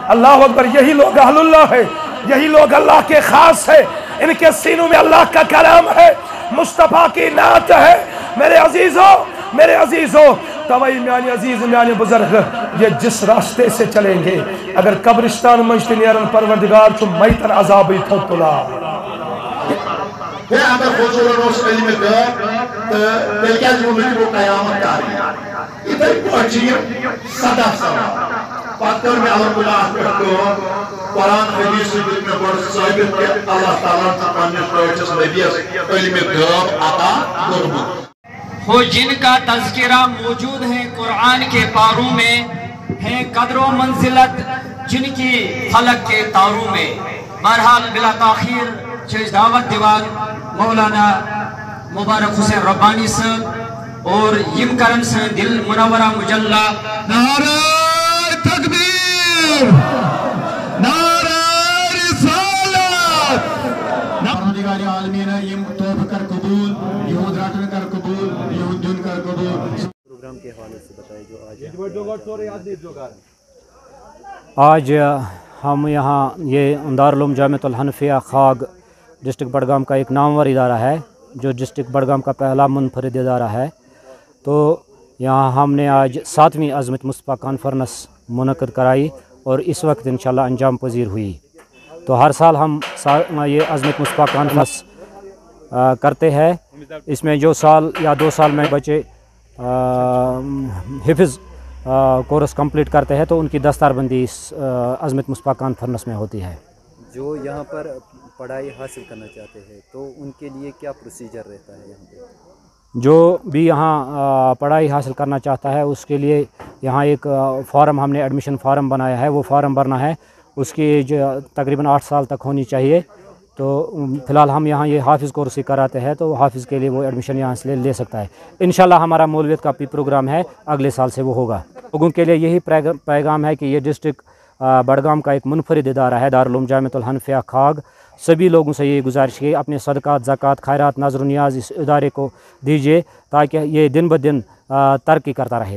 अल्लाह अकबर। यही लोग अहलुल्लाह है, यही लोग अल्लाह के खास है, इनके सीनों में अल्लाह का कलाम है, मुस्तफ़ा की नात है। मेरे अजीज़ों तवई म्यानी अजीज़ म्यानी बुजुर्ग, ये जिस रास्ते से चलेंगे अगर कब्रिस्तान मजते नेरन परवरदिगार चु मैतन अजाब थो तुला अगर खुशूरस इल्म तेल क्या वो कयामत तारीख इधर सदा पत्थर में अल्लाह कुरान हदीस में बड़ साबित के अल्लाह ताला पन्निस नबीस इल्म गैब अता करमत हो, जिनका तज़किरा मौजूद है कुरान के पारों में, है कदर मंजिलत जिनकी फलक के तारों में। बहरहाल बिला ताखीर दावत दिवान मौलाना मुबारक हुसैन रब्बानी साहब और यम करन से दिल मुनव्वरा मुजल्ला। नारे तकबीर, नारे रिसालत। परवरदिगार आलमीन यम तौबा कर कबूल, यहूद राटन कर कबूल, यहूदन कर कबूल। प्रोग्राम के हवाले से बताइए जो आज हम यहाँ ये दारुल उलूम जामिअतुल हनफिया खाग डिस्ट्रिक्ट बडगाम का एक नामवर इदारा है, जो डिस्ट्रिक्ट बडगाम का पहला मुनफरिद इदारा है। तो यहाँ हमने आज 7वीं अज़मत मुस्तफ़ा कॉन्फ्रेंस मुनक़िद कराई और इस वक्त इंशाअल्लाह अंजाम पजीर हुई। तो हर साल हम ये अज़मत मुस्तफ़ा कॉन्फ्रेंस करते हैं। इसमें जो साल या 2 साल में बच्चे हिफ़्ज़ कोर्स कंप्लीट करते हैं तो उनकी दस्तारबंदी इस अज़मत मुस्तफ़ा कॉन्फ्रेंस में होती है। जो यहाँ पर पढ़ाई हासिल करना चाहते हैं तो उनके लिए क्या प्रोसीजर रहता है यहाँ पे? जो भी यहाँ पढ़ाई हासिल करना चाहता है उसके लिए यहाँ एक फॉर्म हमने एडमिशन फॉर्म बनाया है, वो फॉर्म भरना है। उसकी एज तकरीबन 8 साल तक होनी चाहिए। तो फ़िलहाल हम यहाँ ये हाफिज़ कोर्स ही कराते हैं, तो हाफिज़ के लिए वो एडमिशन यहाँ से ले सकता है। इंशाल्लाह हमारा मौलवियत का भी प्रोग्राम है, अगले साल से वो होगा। लोगों के लिए यही पैगाम है कि ये डिस्ट्रिक्ट बडगाम का एक मुनफरिद इदारा है, दारुल उलूम जामिअतुल हनफिया खाग। सभी लोगों से ये गुजारिश की अपने सदक़ात, ज़कात, खैरात, नज़र नियाज़ इस इदारे को दीजिए ताकि ये दिन ब दिन तरक्की करता रहे।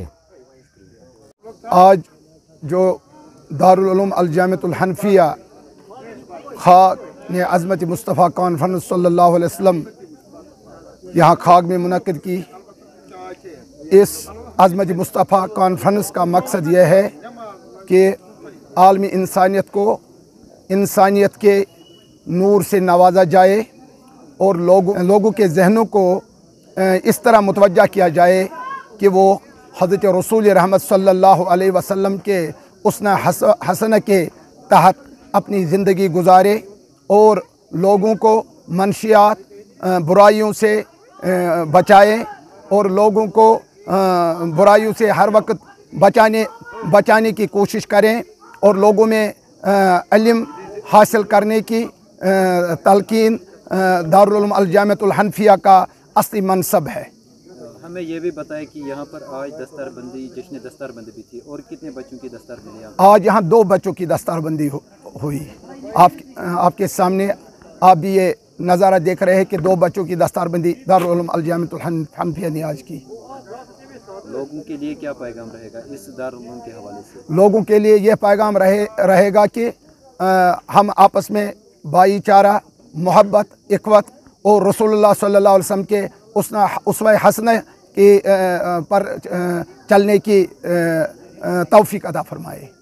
आज जो दारुल उलूम अल जामिअतुल हनफिया खाग ने अज़मत मुस्तफ़ा कॉन्फ्रेंस सल्लल्लाहु अलैहि वसल्लम यहाँ खाग में मुनक़िद की। इस अज़मत मुस्तफ़ा कॉन्फ्रेंस का मकसद यह है कि आलमी इंसानियत को इंसानियत के नूर से नवाजा जाए और लोगों के जहनों को इस तरह मुतवज्जा किया जाए कि वो हज़रत रसूल रहमत सल्लल्लाहु अलैहि वसल्लम के उसना हसन के तहत अपनी ज़िंदगी गुजारे और लोगों को मनशियात बुराइयों से बचाए और लोगों को बुराइयों से हर वक्त बचाने की कोशिश करें और लोगों में इल्म हासिल करने की तलकीन दारुल उलूम अल जामिअतुल हनफिया का असली मनसब है। हमें ये भी बताएं कि यहाँ पर आज दस्तारबंदी, जश्न दस्तारबंदी भी थी और कितने बच्चों की दस्तारबंदी? आज यहाँ 2 बच्चों की दस्तारबंदी हुई। आपके सामने आप भी ये नज़ारा देख रहे हैं कि 2 बच्चों की दस्तारबंदी दारुल उलूम अल जामिअतुल हनफिया ने आज की। लोगों के लिए क्या पैगाम रहेगा इस दारुल उलूम के हवाले से? लोगों के लिए यह पैगाम रहेगा कि हम आपस में भाईचारा, मोहब्बत, इख़्वत और रसूलुल्लाह सल्लल्लाहु अलैहि वसल्लम के उसवा हसना के पर चलने की तौफीक अता फरमाए।